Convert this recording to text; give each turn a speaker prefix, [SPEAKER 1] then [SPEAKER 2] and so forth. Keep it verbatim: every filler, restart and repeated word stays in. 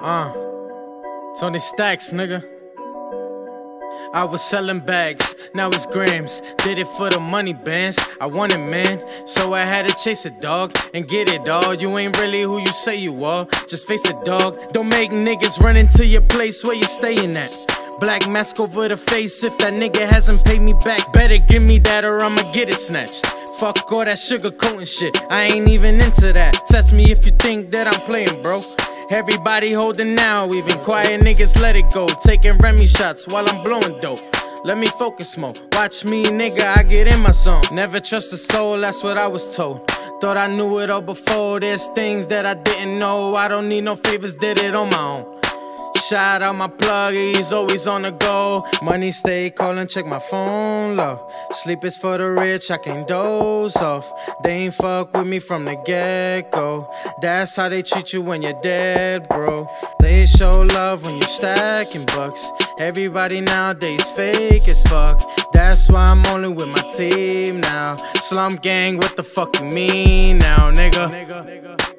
[SPEAKER 1] Uh, Tony Stacks, nigga. I was selling bags, now it's grams. Did it for the money bands. I want it, man, so I had to chase it, dog, and get it, dog. You ain't really who you say you are. Just face it, dog. Don't make niggas run into your place where you staying at. Black mask over the face if that nigga hasn't paid me back. Better give me that or I'ma get it snatched. Fuck all that sugar coating shit, I ain't even into that. Test me if you think that I'm playing, bro. Everybody holding now, even quiet niggas let it go. Taking Remy shots while I'm blowing dope. Let me focus more, watch me nigga, I get in my zone. Never trust a soul, that's what I was told. Thought I knew it all before, there's things that I didn't know. I don't need no favors, did it on my own. Shout out my plug, he's always on the go. Money stay calling, check my phone low. Sleep is for the rich, I can't doze off. They ain't fuck with me from the get-go. That's how they treat you when you're dead, bro. They show love when you stacking bucks. Everybody nowadays fake as fuck. That's why I'm only with my team now. Slump gang, what the fuck you mean now, nigga?